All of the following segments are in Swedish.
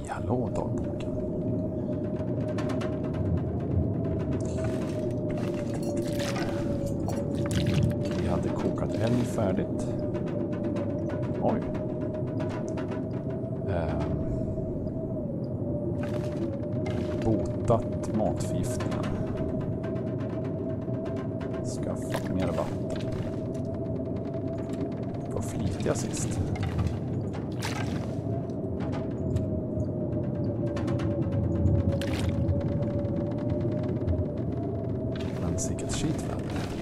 hallå dagboken. Vi hade kokat älg färdigt. Oj. Botat matförgiftningen. Skaffa mer vatten. Var flitiga sist. Men sicket skitväder.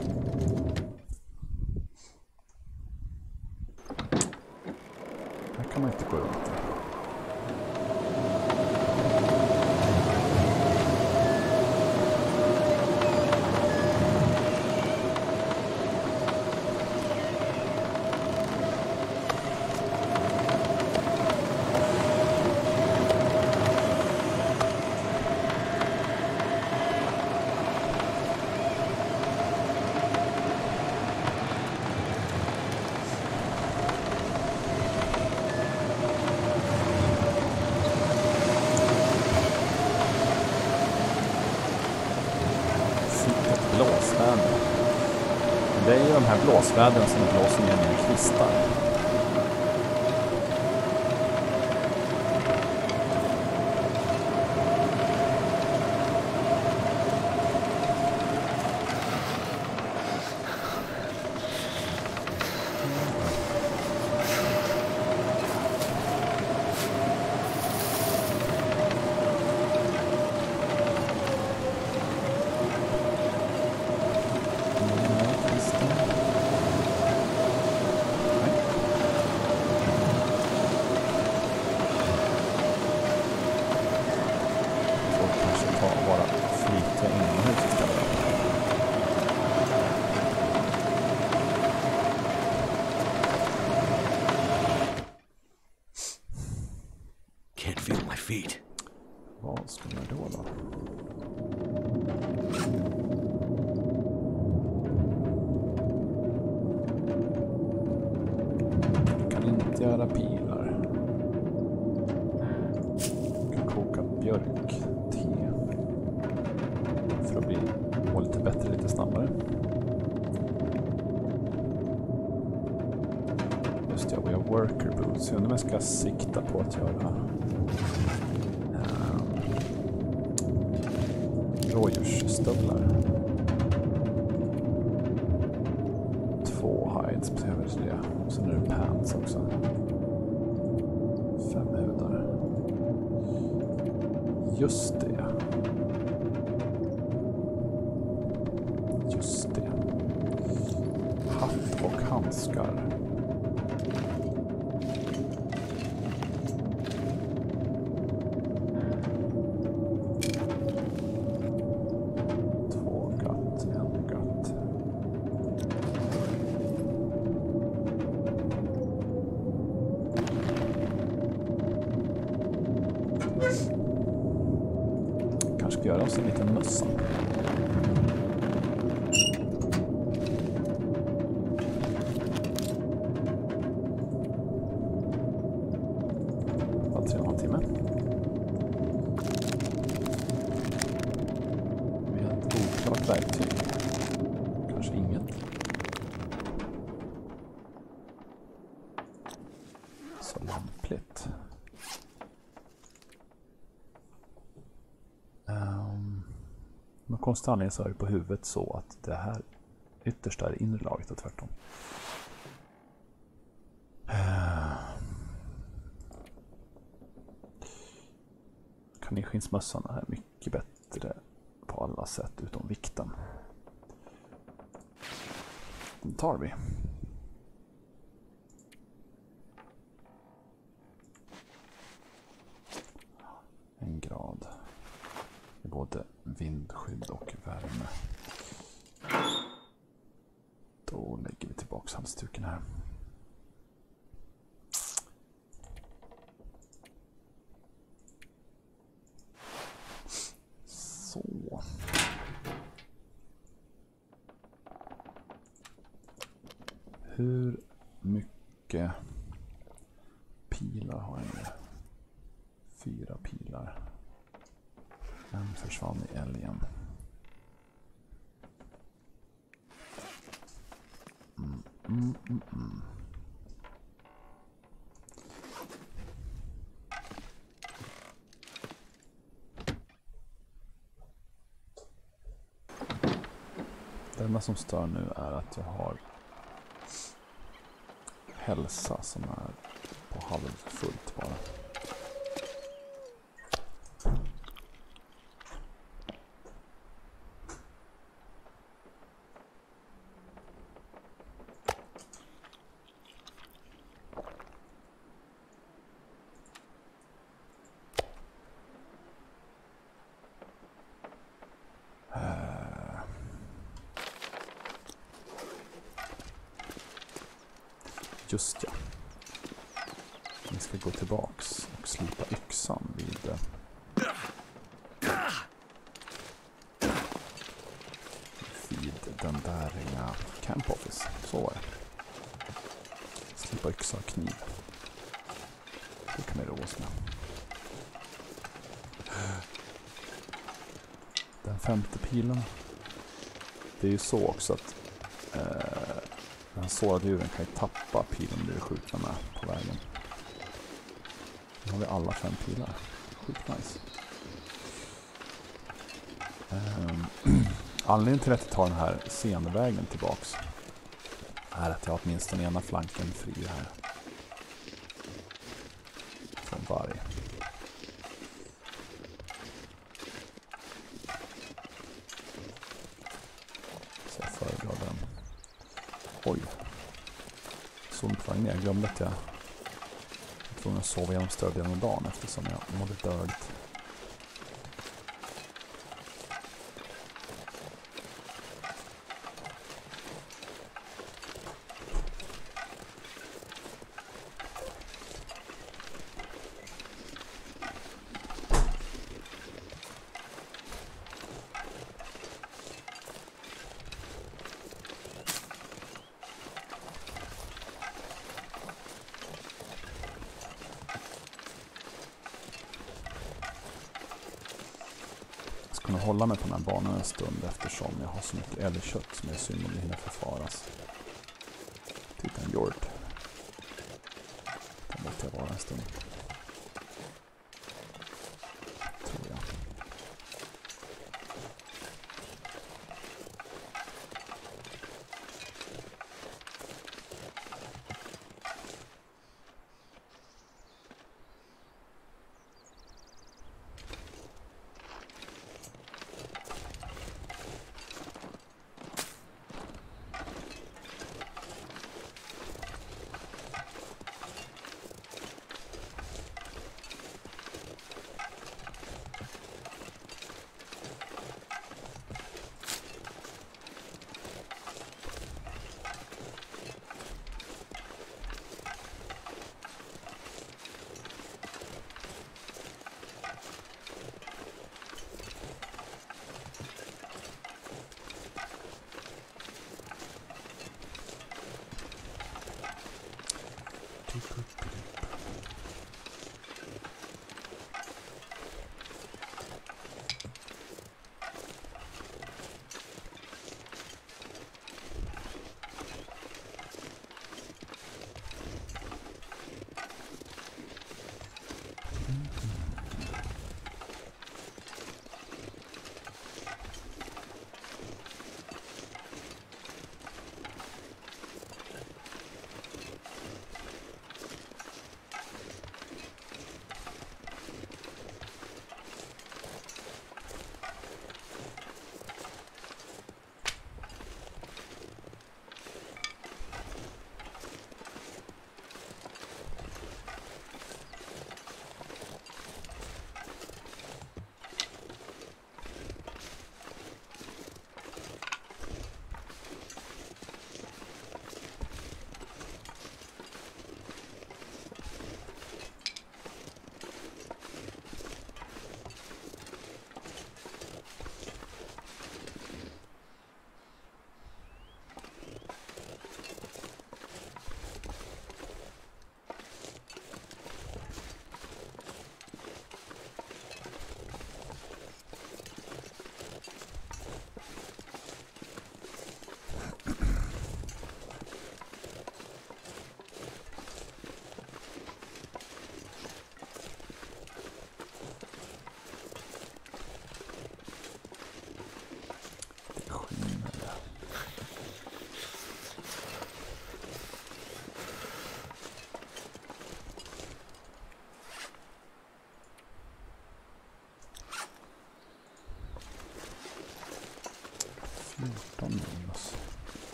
Här kan man inte gå runt. Blåsväder. Det är ju de här blåsvädren som blåser ner med kvistar. Can't feel my feet. Vad ska man då? Jag kan inte göra pilar. Jag kan koka björk-te. För att bli lite bättre, lite snabbare. Just det, vi har worker boots. Jag undrar om jag ska sikta på att göra rådjursstövlar. 2 hides på det. Och sen är det pants också. 5 hudar. Just det. Just det. Hatt och handskar. Kanske ska göra oss en liten mössa. Bara 3,5 timmar. Vi har ett oklart verktyg. Kanske inget. Så lämpligt. Men konstant så är det på huvudet så att det här yttersta är inre laget och tvärtom. Kaninskinsmössan är mycket bättre på alla sätt utom vikten. Den tar vi. En grad. Både vindskydd och värme. Då lägger vi tillbaka halsduken här. Så. Hur mycket pilar har jag nu? 4 pilar. En försvann i älgen. Det enda som stör nu är att jag har hälsa som är på halvfullt bara. Just ja. Vi ska gå tillbaks och slipa yxan vid den där camp office. Så var det. Slipa yxa och kniv. Det kan vi roa oss med. Den 5:e pilen. Det är ju så också att den sårade djuren kan ju tappa pilen blir skjutna med på vägen. Nu har vi alla 5 pilar. Sjukt nice. Anledningen till att jag tar den här senvägen tillbaks är att jag har åtminstone ena flanken fri här. Från varg. Så jag föredrar den. Oj. Solvagn ner. Jag glömde att jag tror jag sov genom större delen av dagen eftersom jag mådde dåligt. Kunna hålla mig på den här banan en stund eftersom jag har så mycket älgkött som är synd om det hinner förfaras. Titta en hjort. Där måste jag vara en stund. Tror jag.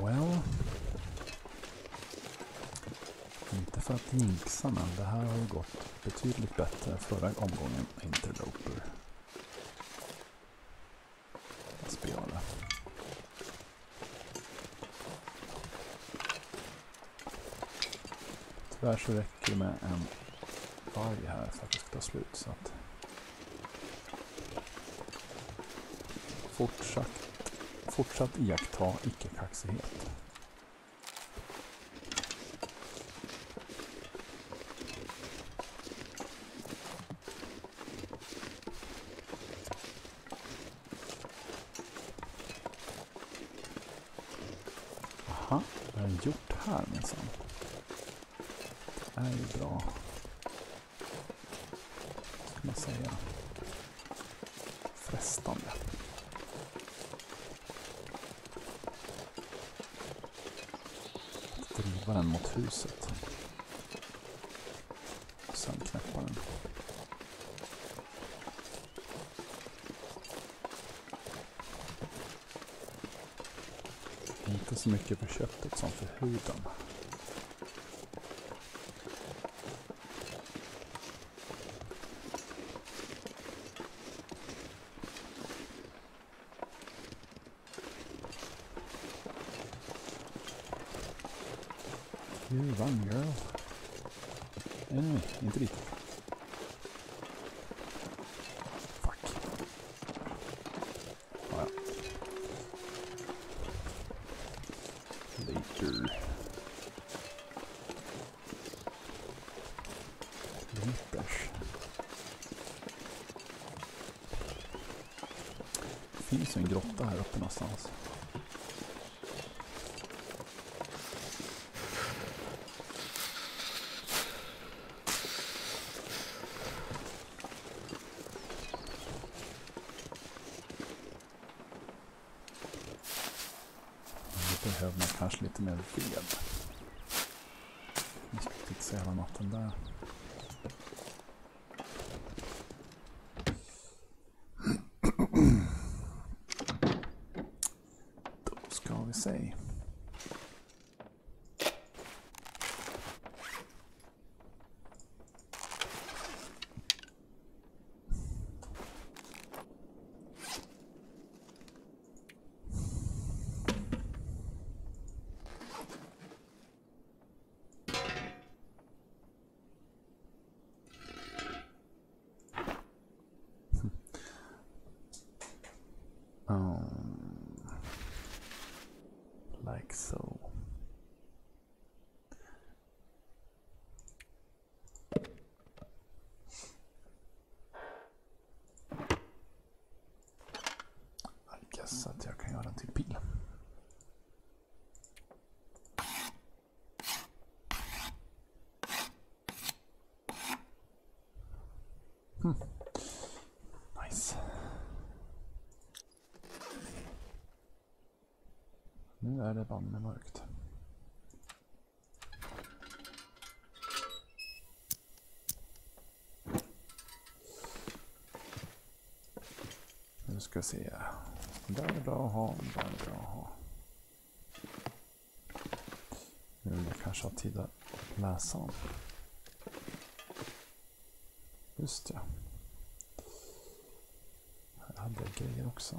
Well. Inte för att jinxa, men det här har ju gått betydligt bättre förra omgången Interloper. Jag spelade. Tyvärr så räcker det med en varg här för att det ska ta slut, så att fortsatt iaktta icke-kaxighet. Aha, vad har jag gjort här minsann? Det är ju bra. Ska man säga. Frestande. Driva den mot huset. Och sen knäppa den. Inte så mycket för köttet som för huden. You run, girl. Nej, inte riktigt. Fuck. Ja. Later. Liters. Det finns ju en grotta här uppe någonstans. Behöver man kanske lite mer ved. Nu ska vi fixa hela natten där. Då ska vi se. Like so. I guess att jag kan göra en till pil. Nice. Nu är det banne mörkt. Nu ska vi se. Där är det bra att ha. Där är det bra att ha. Nu vill jag kanske ha tid att läsa om. Just ja. Här hade jag grejer också.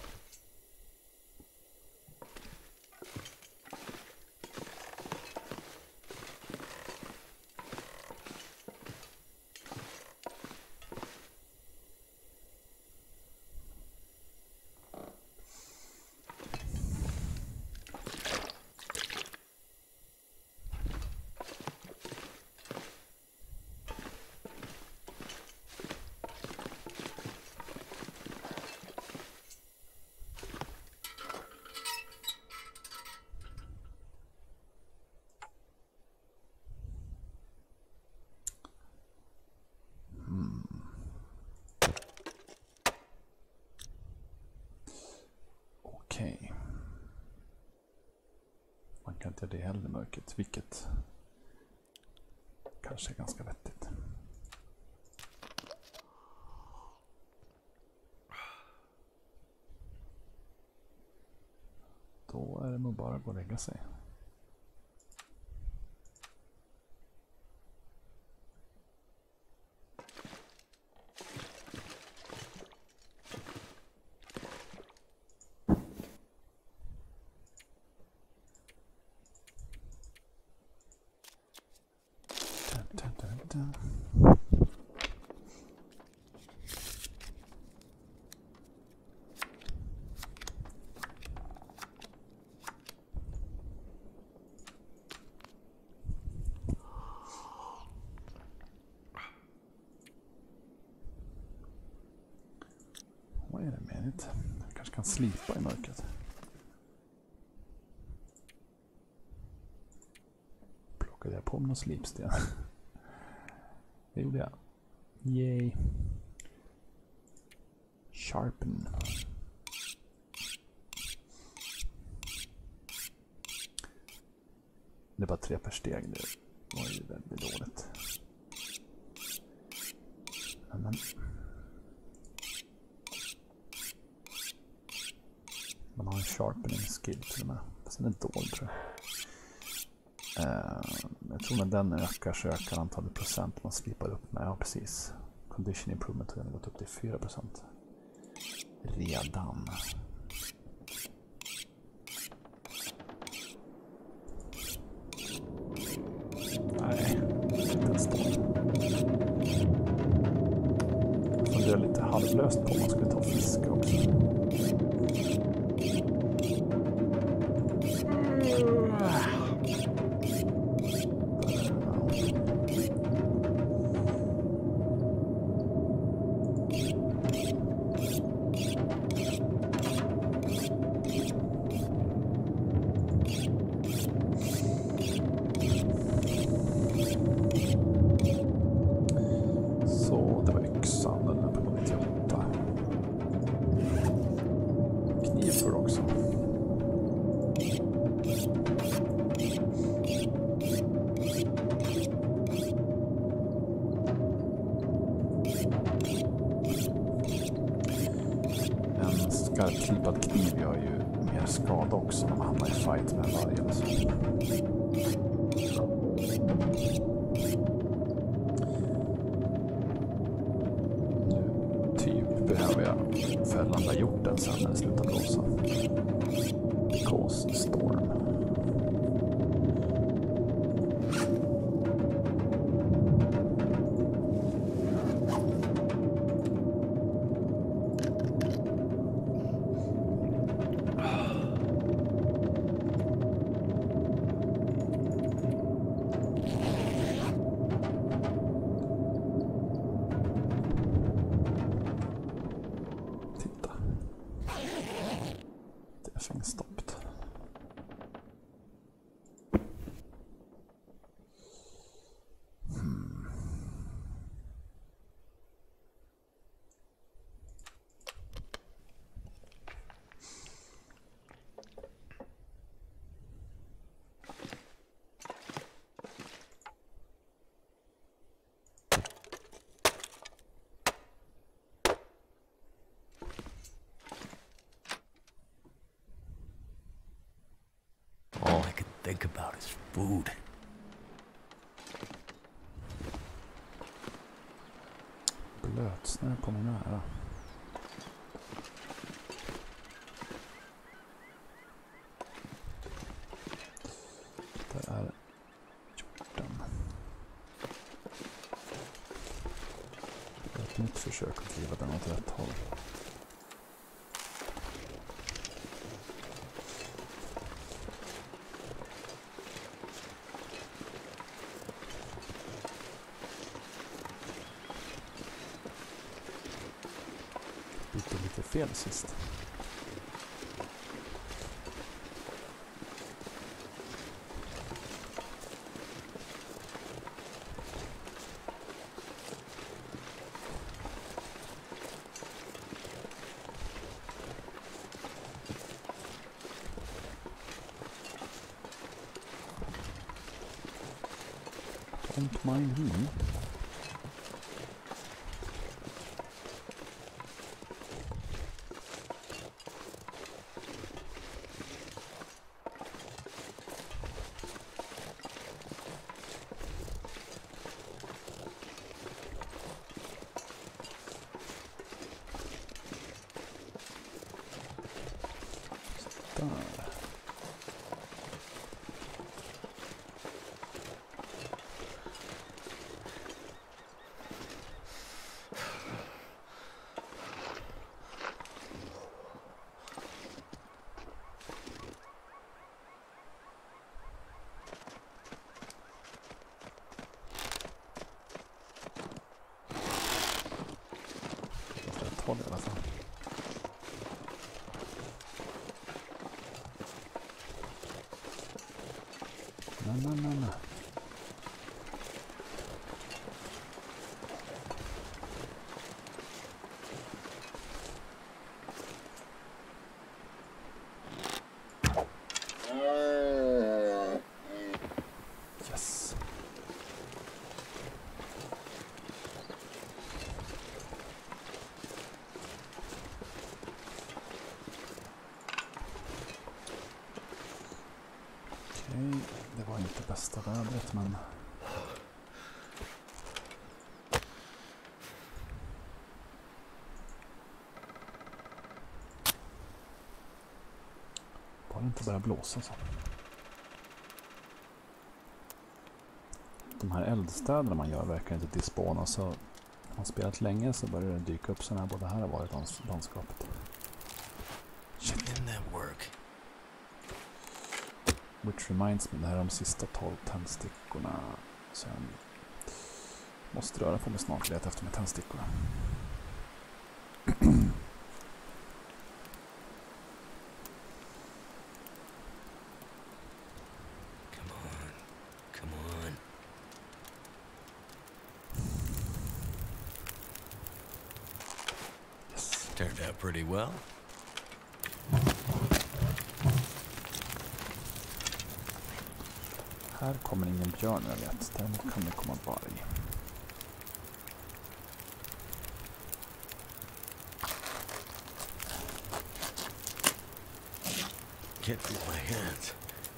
Okej. Man kan inte göra det heller i mörkret, vilket kanske är ganska vettigt. Då är det nog bara att gå och lägga sig. Wait a minute. Jag kanske kan slipa i mörkret. Plockade jag på mig någon slipsten? Det gjorde jag. Yay. Sharpen. Det är bara 3 per steg. Det var ju väldigt dåligt. Men man har en sharpening skill till och med. Fast den är dold, tror jag. Jag tror när den ökar så ökar antalet procent man slipar upp med. Ja, precis. Condition improvement har gått upp till 4%. Redan. Nej, inte en stål. Jag funderar lite halvlöst på om man skulle ta fisk också. Så det var yxan, den är på 98. Kniv för också. En skarpslipad kniv gör ju mer skada också när man hamnar i fight med varje eller så. Behöver jag fällanda hjorten sen när det slutar blåsa. Because storm. Stoppt. All I could think about is food. Blötsnö kommer nära. Där är hjorten. Det är ett nytt försök att driva den åt rätt håll. Bytte lite fel sist. Don't mind me. Där. Håll i alla fall. Nej. Yes. Det var inte bästa vädret, men bara inte börja blåsa så. De här eldstäderna man gör verkar inte dispona, så om man spelat länge så börjar det dyka upp sådana här, både här har varit landskapet. Shit. Which reminds me, det här är de sista 12 tändstickorna. Så jag måste röra på mig snart och leta efter med tändstickorna. Come on. Yes. Turned out pretty well. Här kommer ingen björn, jag vet. Däremot kan det komma varg. Can't feel my hands.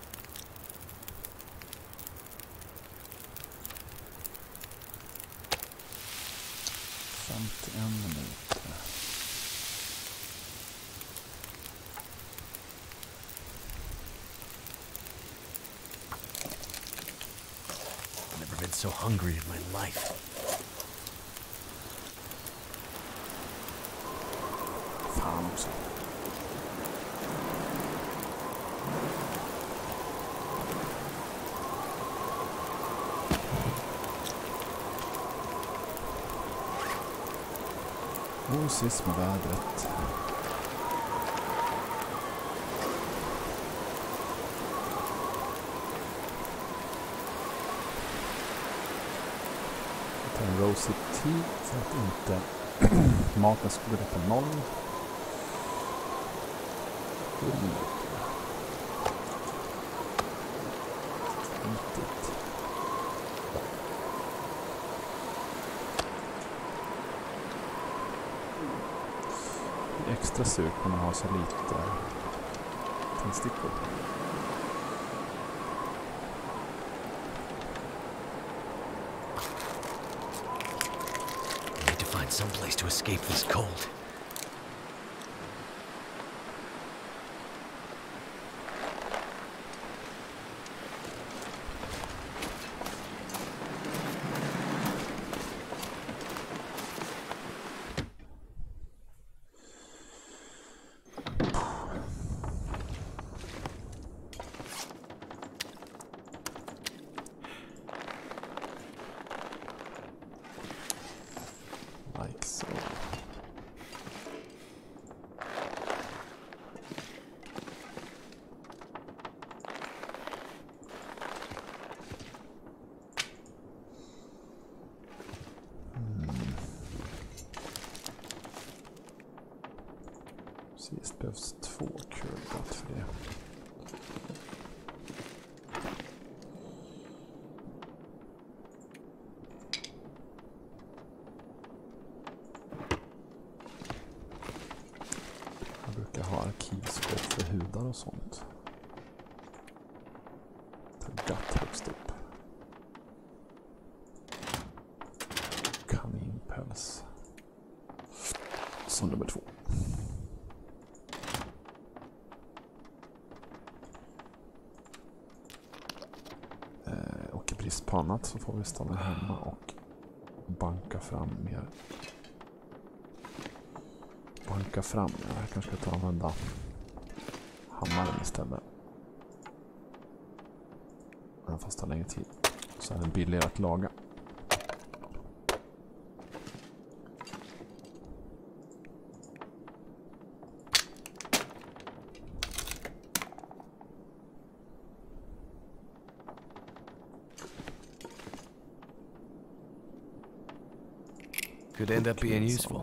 Never been so hungry in my life. Fan också. Osis med vädret. Jag tar en Rosy Tea för att inte maten ska gå ner på noll. Extra surt när man har så lite tändstickor. I need to find some place to escape this cold. Like so. Sist behövs 2 curlbot för det. Jag brukar ha arkivskåp för hudar och sånt. Ta gatt högst upp. Kaninpäls. Som nummer 2. på annat så får vi stanna hemma och banka fram mer. Banka fram, jag kanske ska ta och använda hammaren istället. Även fast det tar längre tid. Så är den billigare att laga. Could end up being useful.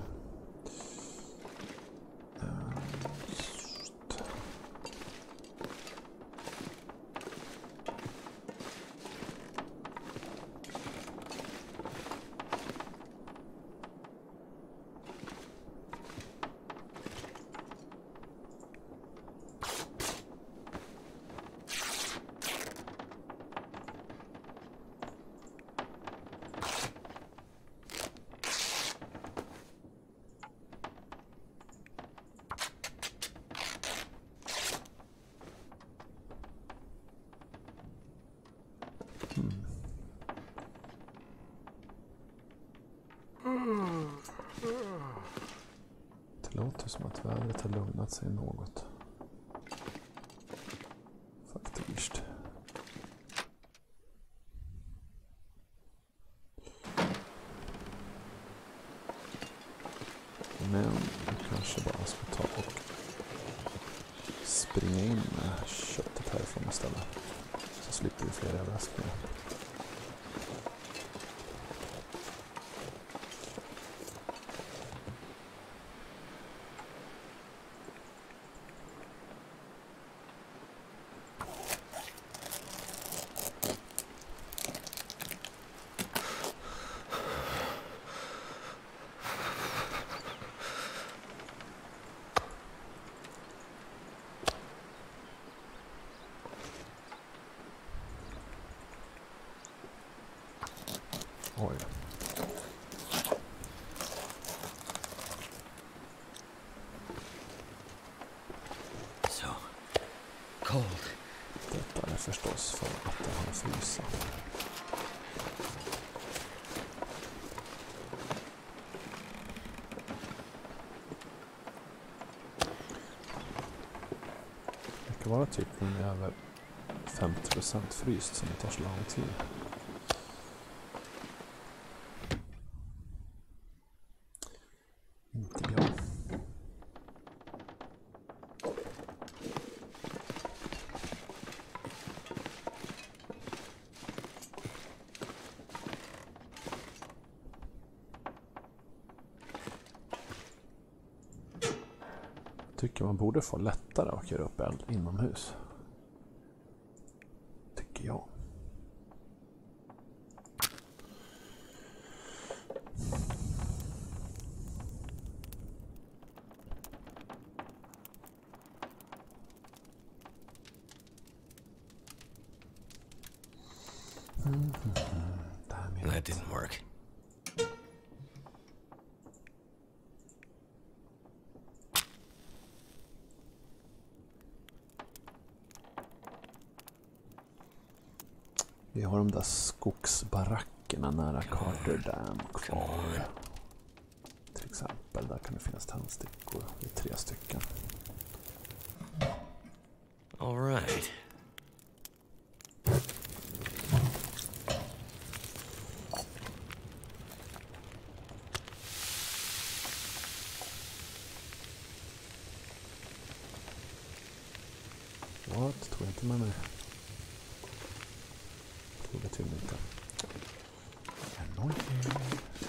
Det låter som att vädret har lugnat sig något. Faktiskt. Men jag kanske bara ska ta och springa in med köttet härifrån istället. Så slipper vi fler överraskningar. Oj. So cold. Detta är förstås för att det har frysa. Det kan vara typ när det är över 50% fryst som det tar så lång tid. Inte bra. Tycker man borde få lättare att göra upp eld inomhus. Tycker jag. That didn't work. Vi har de där skogsbarackerna nära Carter Dam kvar. Till exempel, där kan det finnas tändstickor. Det är 3 stycken. All right. What? Tog jag inte med mig? Tog det till inte. Annoying.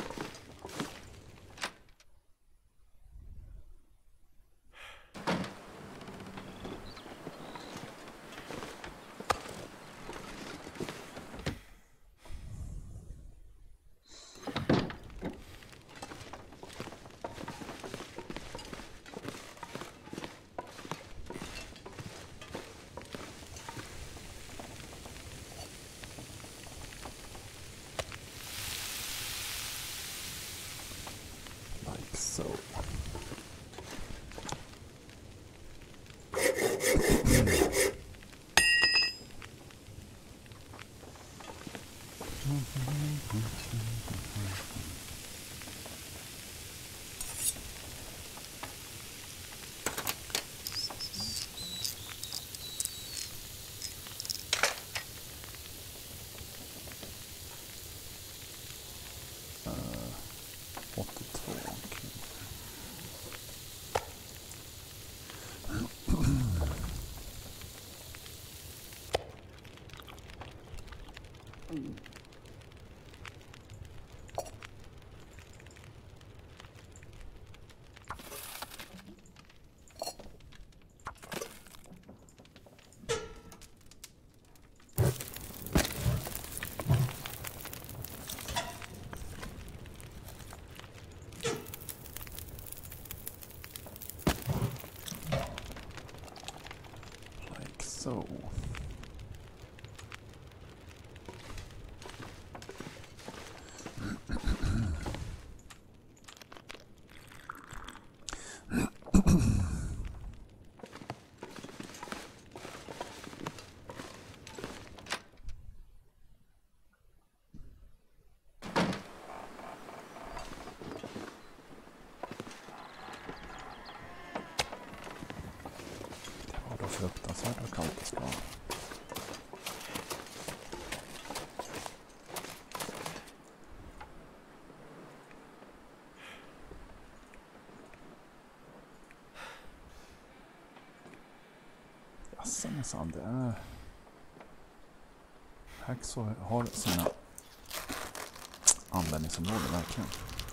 So. minsann, det är... Hacksaw har sina användningsområden verkligen.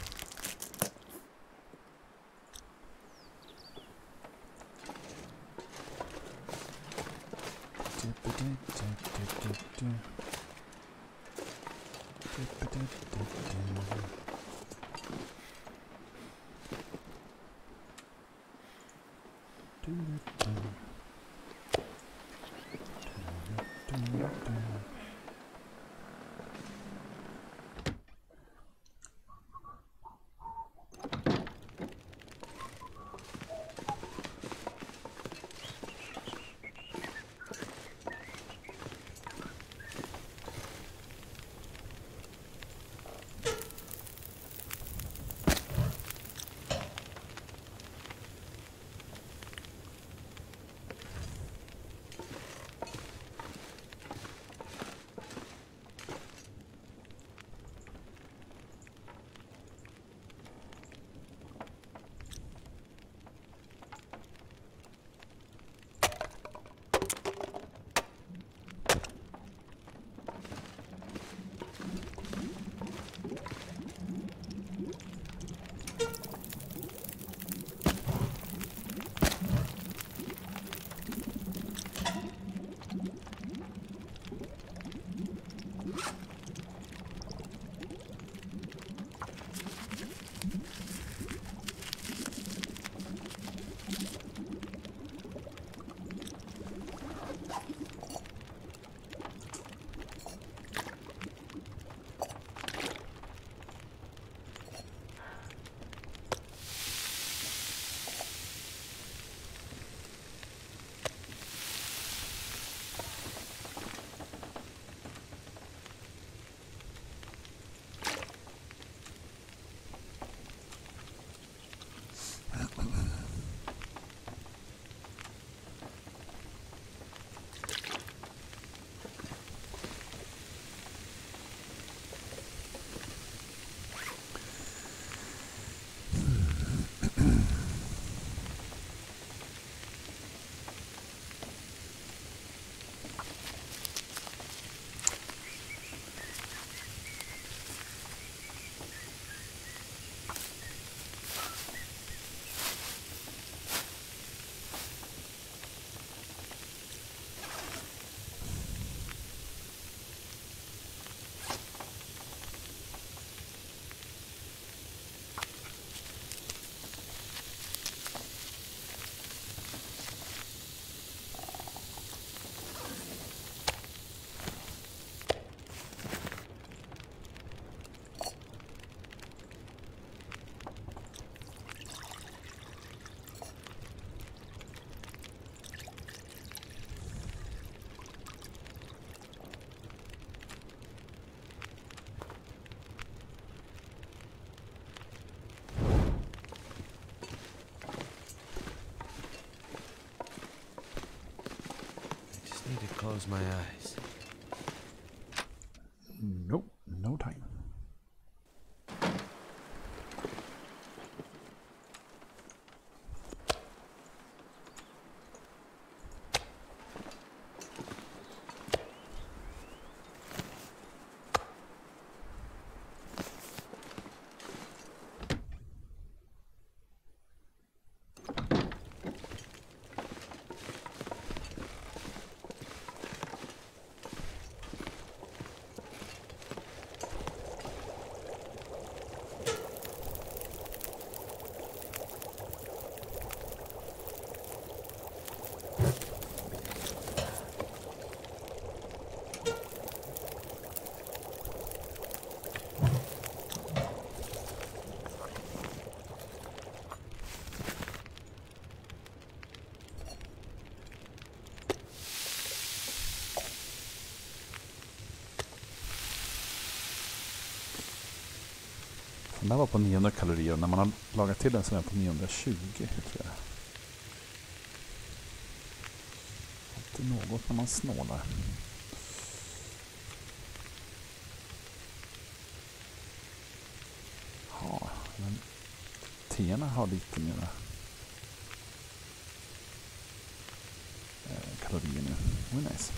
Close my eyes. Nope, no time. Den där var på 900 kalorier och när man har lagat till den så är den på 920 tror jag. Alltid något när man snålar. Ja, men teerna har lite mera kalorier nu. Det är nice.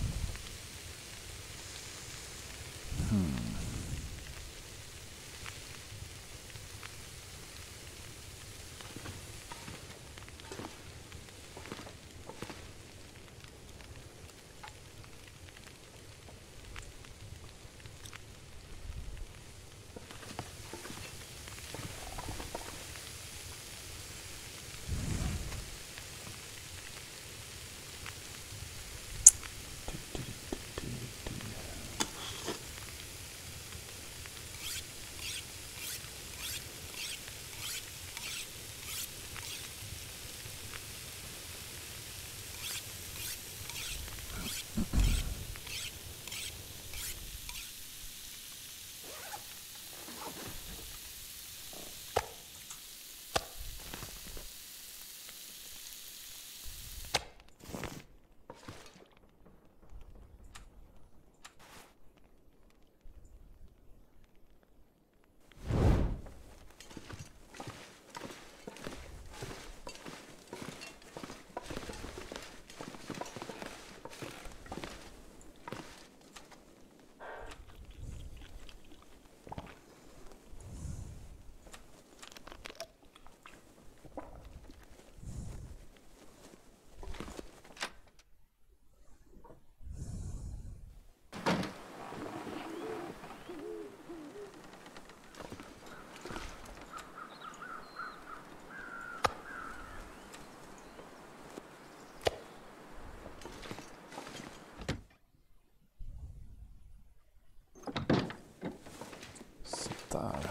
Där.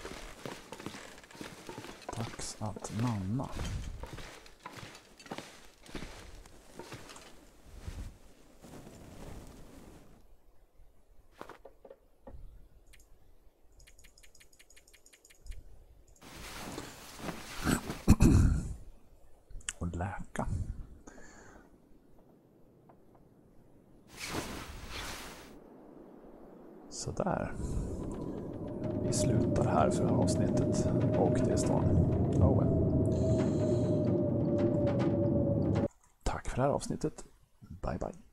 Dags att manna. Och läka. Så där. Vi slutar här för avsnittet och det är stan. Oh well. Tack för det här avsnittet. Bye bye.